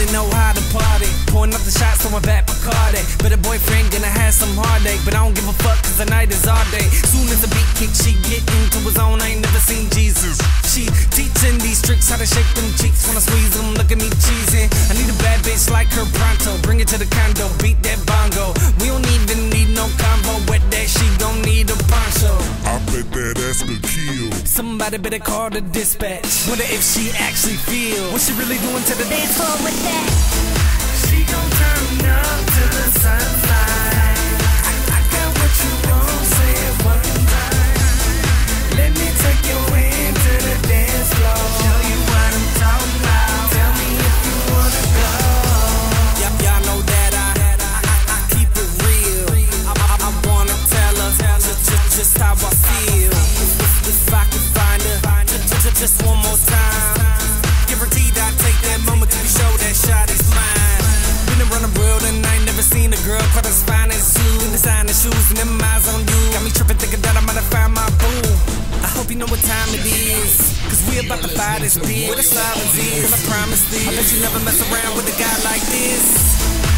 know how to party. Pouring up the shots on my back Bacardi. But a boyfriend gonna have some heartache. But I don't give a fuck cause the night is our day. Soon as the beat kick, she get into his own. I ain't never seen Jesus. She teaching these tricks, how to shake them cheeks. When I squeeze them, look at me cheesing. I need a bad bitch like her pronto. Bring it to the condo, beat that bongo. We don't even need no combo. Wet that, she gon' need a poncho. I bet that ass could kill. Somebody better call the dispatch. Wonder if she actually feel what she really doing to the dance floor with that. She gon' turn up to the sunlight. I got what you want, say it one time. Let me take you into the dance floor. Show you what I'm talking about. Tell me if you wanna go. Y'all know that I keep it real. I wanna tell her just how I feel. If I can find her just one more time, guaranteed I'll take that moment to be sure that shot is mine. Been around the world and I ain't never seen a girl quite as fine as you. Designer shoes and them eyes on you got me tripping, thinking that I might have found my boo. I hope you know what time it is, cause we about to fire this beat. Where the silence is, girl, I promise this, I bet you never mess around with a guy like this.